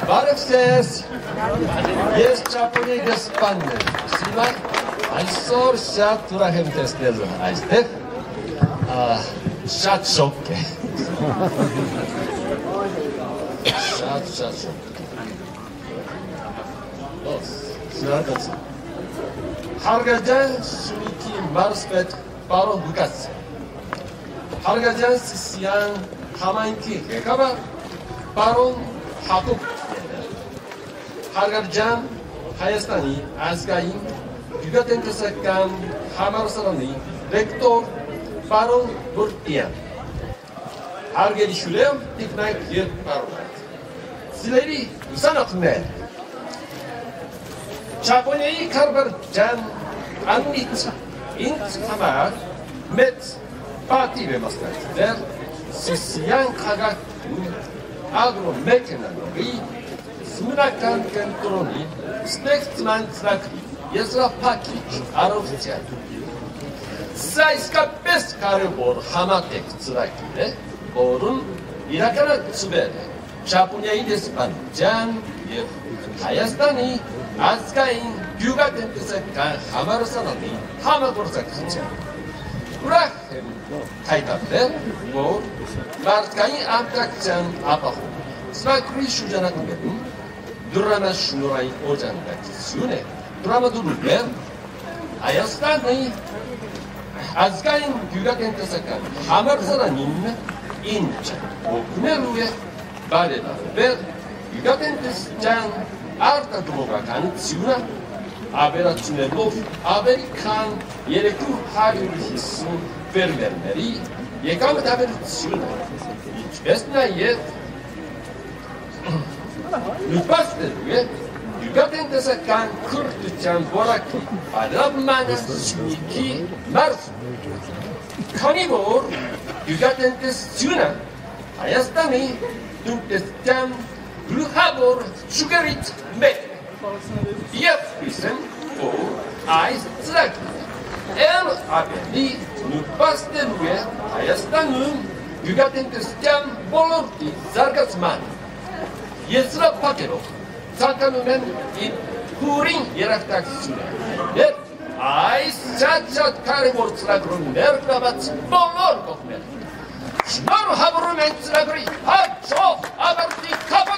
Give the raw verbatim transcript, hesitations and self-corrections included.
Բարևձեզ, ես Ճապոնիայի դեսպանն եմ, սիմա այսօր շատ ուրախ եմ տեսնելու այստեղ, շատ շոկ է, շատ շատ շոկ է, զարգացմանը, հարգաջան շունիքի մարսպետ պարոն Բուկաց, հարգաջան սիսիան համայնքի ղեկավար պարոն Հակոբ Հարգաջան Հայաստանի ազգային գյուղատնտեսական համալսարանի ռեկտոր պարոն Բուրտյան Հարգելի շուրեր, տիկնայք և պարոնայք Սիրելի ուսանողներ Ճապոնիայի քարբարջան աննից ինձ համար մեծ պատիվ է մասնակցել Սիսիան քաղաքում ագրոմեքենաների Սմրական կենտրոնի ստեղծման ծրագրի եզրափակիչ առողջության։ Սա իսկապես կարևոր համատեղ ծրագիր է, որն իրականացվել է Ճապոնիայի դեսպանության և Հայաստանի ազգային գյուղատնտեսական համալսարանի համագործակցությամբ։ Ուրախ եմ հայտարարել, որ մարդկային արտադրության ապահովում ծրագրի շրջանակներում դրամաշնորհային օժանդակություն է տրամադրվել Հայաստանի ազգային գյուղատնտեսական համալսարանին, ինչը օգնելու է բարելավել գյուղատնտեսության արտադրողականությունը, ավելացնելով ավելի քան երկու հարյուր հիսուն ֆերմերների եկամտաբերությունը, ինչպես նաև նպաստելու է գյուղատնտեսական քրթության որակի բարելավմանը շնորհքի մարզում։ Քանի որ գյուղատնտեսությունը Հայաստանի տնտեսության գլխավոր շուկերից մեկն է, և հույսեմ, որ այս ծրագիրը էլ ավելի նպաստելու է Հայաստանում գյուղատնտեսության ոլորտի զարգացմանը։ Եզրափակելով ցանկանում եմ իմ հուրին երախտագիտությունը հայտնել այս շատ-շատ կարևոր ծրագրում ներգրաված բոլոր կողմերին։ Շնորհավորում ենք ծրագրի հաջող ավարտի կապ